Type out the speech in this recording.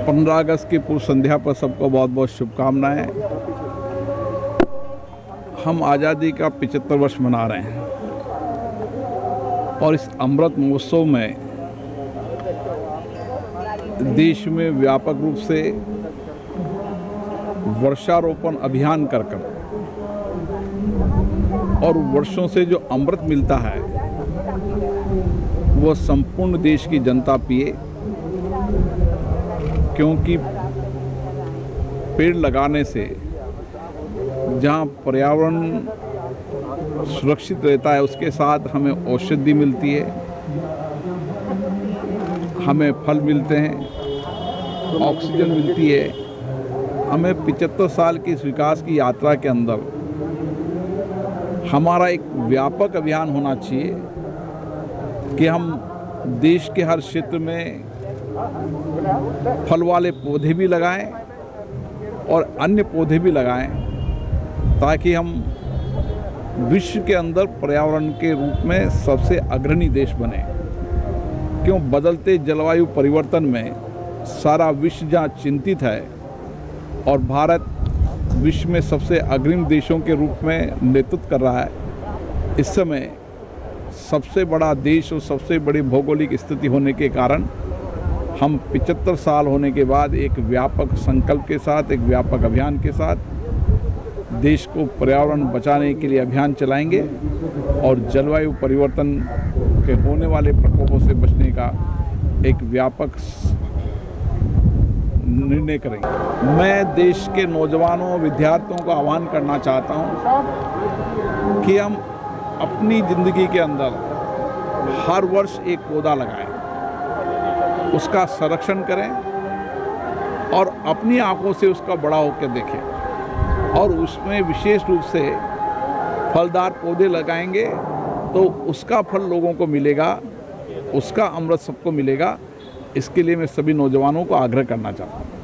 15 अगस्त की पूर्व संध्या पर सबको बहुत बहुत शुभकामनाएं। हम आज़ादी का 75 वर्ष मना रहे हैं और इस अमृत महोत्सव में देश में व्यापक रूप से वृक्षारोपण अभियान कर और वर्षों से जो अमृत मिलता है वो संपूर्ण देश की जनता पिए, क्योंकि पेड़ लगाने से जहाँ पर्यावरण सुरक्षित रहता है उसके साथ हमें औषधि मिलती है, हमें फल मिलते हैं, ऑक्सीजन मिलती है। हमें 75 साल की इस विकास की यात्रा के अंदर हमारा एक व्यापक अभियान होना चाहिए कि हम देश के हर क्षेत्र में फल वाले पौधे भी लगाएं और अन्य पौधे भी लगाएं, ताकि हम विश्व के अंदर पर्यावरण के रूप में सबसे अग्रणी देश बने। क्यों बदलते जलवायु परिवर्तन में सारा विश्व जहाँ चिंतित है और भारत विश्व में सबसे अग्रिम देशों के रूप में नेतृत्व कर रहा है, इस समय सबसे बड़ा देश और सबसे बड़ी भौगोलिक स्थिति होने के कारण हम 75 साल होने के बाद एक व्यापक संकल्प के साथ, एक व्यापक अभियान के साथ देश को पर्यावरण बचाने के लिए अभियान चलाएंगे और जलवायु परिवर्तन के होने वाले प्रकोपों से बचने का एक व्यापक निर्णय करेंगे। मैं देश के नौजवानों विद्यार्थियों का आह्वान करना चाहता हूं कि हम अपनी ज़िंदगी के अंदर हर वर्ष एक पौधा लगाएं, उसका संरक्षण करें और अपनी आंखों से उसका बड़ा होकर देखें, और उसमें विशेष रूप से फलदार पौधे लगाएंगे तो उसका फल लोगों को मिलेगा, उसका अमृत सबको मिलेगा। इसके लिए मैं सभी नौजवानों को आग्रह करना चाहता हूँ।